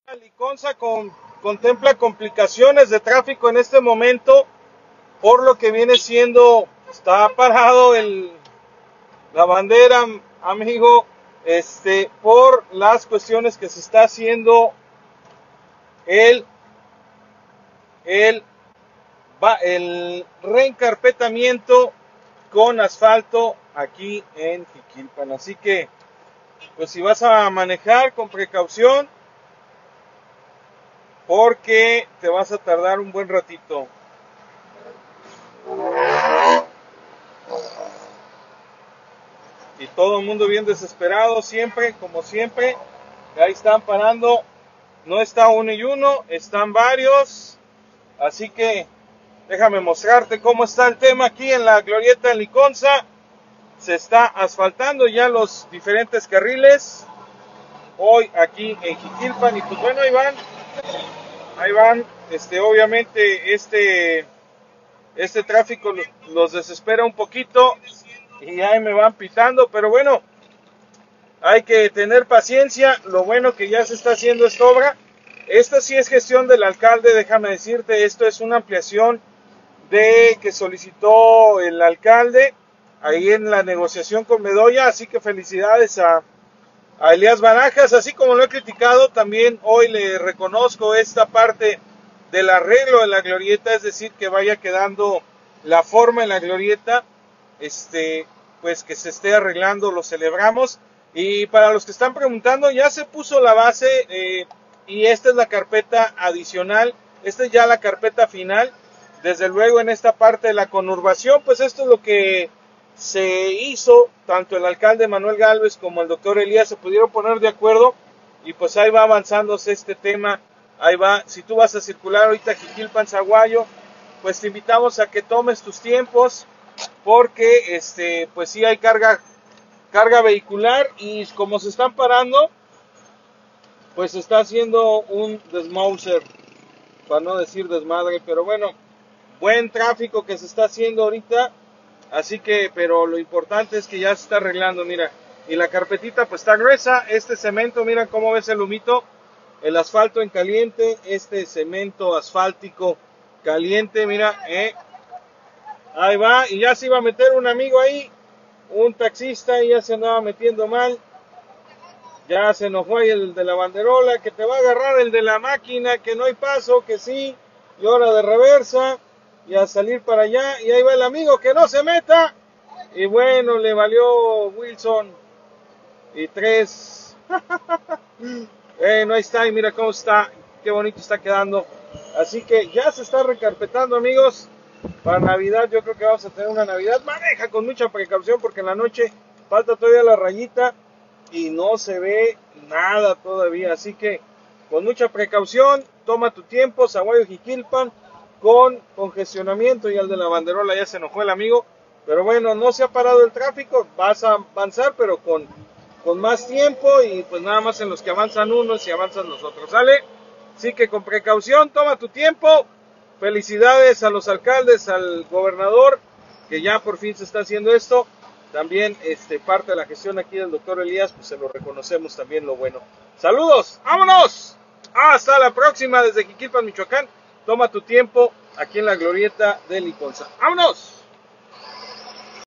Liconza contempla complicaciones de tráfico en este momento por lo que viene siendo, está parado la bandera, amigo, por las cuestiones que se está haciendo el, el, el reencarpetamiento con asfalto aquí en Jiquilpan. Así que, pues si vas a manejar con precaución, porque te vas a tardar un buen ratito. Y todo el mundo bien desesperado, siempre, como siempre. Ahí están parando. No está uno y uno, están varios. Así que déjame mostrarte cómo está el tema aquí en la glorieta de Liconza. Se está asfaltando ya los diferentes carriles. Hoy aquí en Jiquilpan. Y pues bueno, ahí van. Obviamente este tráfico los desespera un poquito. Y ahí me van pitando, pero bueno, hay que tener paciencia. Lo bueno que ya se está haciendo esta obra. Esta sí es gestión del alcalde, déjame decirte. Esto es una ampliación que solicitó el alcalde ahí en la negociación con Bedoya. Así que felicidades a Elías Barajas. Así como lo he criticado, también hoy le reconozco esta parte del arreglo de la glorieta, es decir, que vaya quedando la forma en la glorieta. Pues que se esté arreglando, lo celebramos. Y para los que están preguntando, ya se puso la base y esta es la carpeta adicional, esta es ya la carpeta final. Desde luego en esta parte de la conurbación, pues esto es lo que se hizo, tanto el alcalde Manuel Gálvez como el doctor Elías se pudieron poner de acuerdo y pues ahí va avanzándose este tema, ahí va. Si tú vas a circular ahorita Jiquilpan, Zaguayo, pues te invitamos a que tomes tus tiempos, porque pues sí hay carga vehicular y como se están parando, pues se está haciendo un desmauser, para no decir desmadre, pero bueno, buen tráfico que se está haciendo ahorita, así que, pero lo importante es que ya se está arreglando, mira, y la carpetita pues está gruesa, este cemento, mira cómo ves el humito, el asfalto en caliente, este cemento asfáltico caliente, mira, ahí va, y ya se iba a meter un amigo ahí, un taxista, y ya se andaba metiendo mal. Ya se enojó ahí el de la banderola, que te va a agarrar el de la máquina, que no hay paso, que sí, y hora de reversa, y a salir para allá, y ahí va el amigo, que no se meta. Y bueno, le valió Wilson, y tres. No, ahí está, y mira cómo está, qué bonito está quedando. Así que ya se está recarpetando, amigos. Para Navidad yo creo que vamos a tener una Navidad. Maneja con mucha precaución porque en la noche falta todavía la rayita y no se ve nada todavía. Así que con mucha precaución, toma tu tiempo. Zaguayo Jiquilpan con congestionamiento, y al de la banderola ya se enojó el amigo. Pero bueno, no se ha parado el tráfico, vas a avanzar pero con más tiempo, y pues nada más en los que avanzan unos y avanzan los otros, ¿sale? Así que con precaución, toma tu tiempo. Felicidades a los alcaldes, al gobernador, que ya por fin se está haciendo esto. También parte de la gestión aquí del doctor Elías, pues se lo reconocemos también lo bueno. Saludos, vámonos. Hasta la próxima desde Jiquilpan, Michoacán. Toma tu tiempo aquí en la glorieta de Liconza. ¡Vámonos!